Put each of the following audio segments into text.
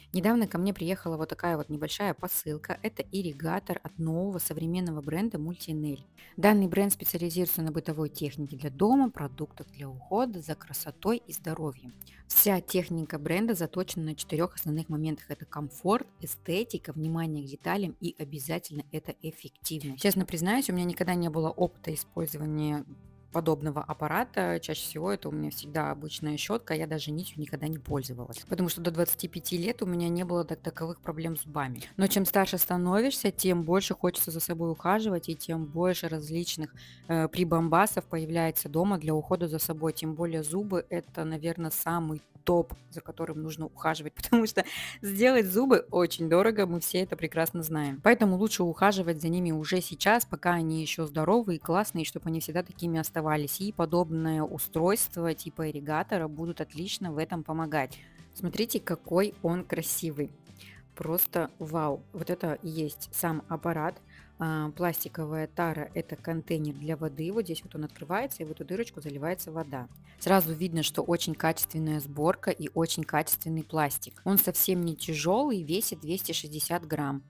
Недавно ко мне приехала вот такая вот небольшая посылка. Это ирригатор от нового современного бренда Multinel. Данный бренд специализируется на бытовой технике для дома, продуктах для ухода за красотой и здоровьем. Вся техника бренда заточена на четырех основных моментах. Это комфорт, эстетика, внимание к деталям и обязательно это эффективность. Честно признаюсь, у меня никогда не было опыта использования подобного аппарата. Чаще всего это у меня всегда обычная щетка, я даже нитью никогда не пользовалась. Потому что до 25 лет у меня не было таковых проблем с зубами. Но чем старше становишься, тем больше хочется за собой ухаживать, и тем больше различных прибамбасов появляется дома для ухода за собой. Тем более зубы это, наверное, самый топ, за которым нужно ухаживать, потому что сделать зубы очень дорого, мы все это прекрасно знаем. Поэтому лучше ухаживать за ними уже сейчас, пока они еще здоровые и классные, чтобы они всегда такими оставались. И подобное устройство типа ирригатора будут отлично в этом помогать. Смотрите, какой он красивый. Просто вау. Вот это и есть сам аппарат. Пластиковая тара – это контейнер для воды. Вот здесь вот он открывается, и в эту дырочку заливается вода. Сразу видно, что очень качественная сборка и очень качественный пластик. Он совсем не тяжелый, весит 260 грамм.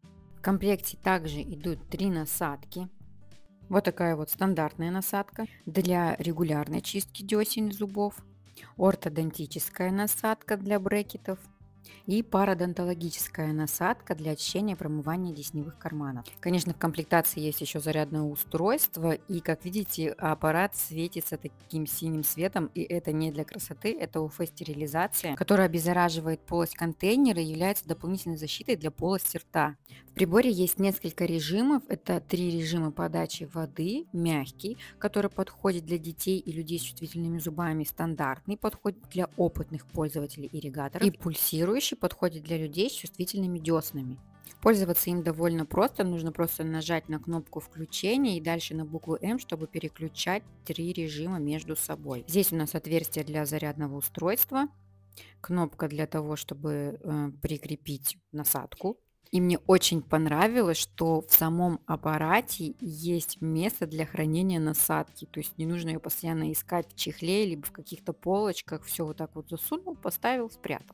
В комплекте также идут 3 насадки. Вот такая вот стандартная насадка для регулярной чистки десен и зубов, ортодонтическая насадка для брекетов и пародонтологическая насадка для очищения и промывания десневых карманов. Конечно, в комплектации есть еще зарядное устройство, и, как видите, аппарат светится таким синим светом, и это не для красоты, это УФ-стерилизация, которая обеззараживает полость контейнера и является дополнительной защитой для полости рта. В приборе есть несколько режимов, это 3 режима подачи воды: мягкий, который подходит для детей и людей с чувствительными зубами, стандартный подходит для опытных пользователей ирригаторов, и пульсирующий подходит для людей с чувствительными деснами. Пользоваться им довольно просто, нужно просто нажать на кнопку включения и дальше на букву М, чтобы переключать 3 режима между собой. Здесь у нас отверстие для зарядного устройства, кнопка для того, чтобы прикрепить насадку. И мне очень понравилось, что в самом аппарате есть место для хранения насадки. То есть не нужно ее постоянно искать в чехле, либо в каких-то полочках. Все вот так вот засунул, поставил, спрятал.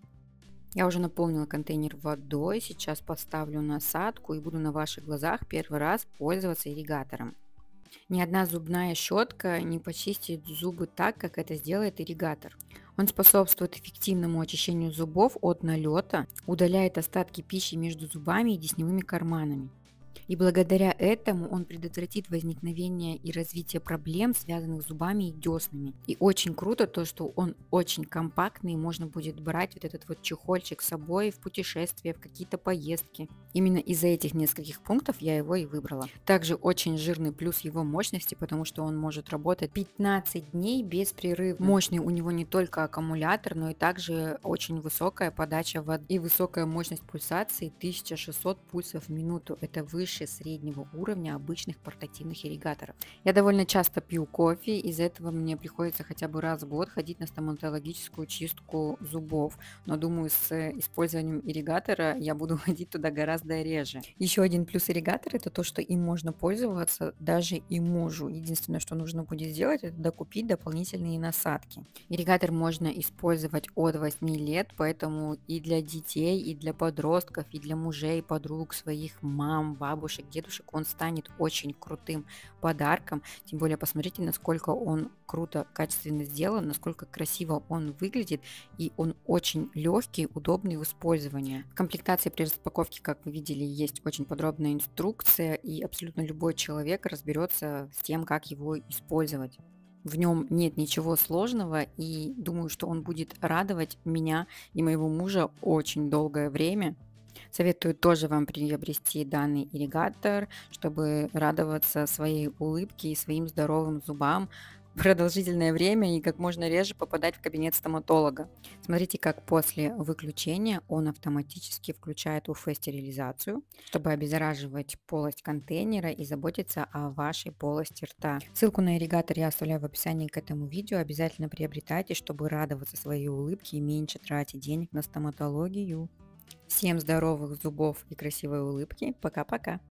Я уже наполнила контейнер водой, сейчас поставлю насадку и буду на ваших глазах первый раз пользоваться ирригатором. Ни одна зубная щетка не почистит зубы так, как это сделает ирригатор. Он способствует эффективному очищению зубов от налета, удаляет остатки пищи между зубами и десневыми карманами. И благодаря этому он предотвратит возникновение и развитие проблем, связанных с зубами и деснами. И очень круто то, что он очень компактный, можно будет брать вот этот вот чехольчик с собой в путешествия, в какие-то поездки. Именно из-за этих нескольких пунктов я его и выбрала. Также очень жирный плюс его мощности, потому что он может работать 15 дней без прерыва. Мощный у него не только аккумулятор, но и также очень высокая подача воды и высокая мощность пульсации 1600 пульсов в минуту. Это выше среднего уровня обычных портативных ирригаторов. Я довольно часто пью кофе, из-за этого мне приходится хотя бы раз в год ходить на стоматологическую чистку зубов, но думаю, с использованием ирригатора я буду ходить туда гораздо реже. Еще один плюс ирригатора — это то, что им можно пользоваться даже и мужу. Единственное, что нужно будет сделать, это докупить дополнительные насадки. Ирригатор можно использовать от 8 лет, поэтому и для детей, и для подростков, и для мужей, подруг, своих мам, бабушек, дедушек он станет очень крутым подарком. Тем более посмотрите, насколько он круто, качественно сделан, насколько красиво он выглядит, и он очень легкий, удобный в использовании. В комплектации при распаковке, как вы видели, есть очень подробная инструкция, и абсолютно любой человек разберется с тем, как его использовать. В нем нет ничего сложного, и думаю, что он будет радовать меня и моего мужа очень долгое время. Советую тоже вам приобрести данный ирригатор, чтобы радоваться своей улыбке и своим здоровым зубам продолжительное время и как можно реже попадать в кабинет стоматолога. Смотрите, как после выключения он автоматически включает УФ-стерилизацию, чтобы обеззараживать полость контейнера и заботиться о вашей полости рта. Ссылку на ирригатор я оставляю в описании к этому видео. Обязательно приобретайте, чтобы радоваться своей улыбке и меньше тратить денег на стоматологию. Всем здоровых зубов и красивой улыбки. Пока-пока.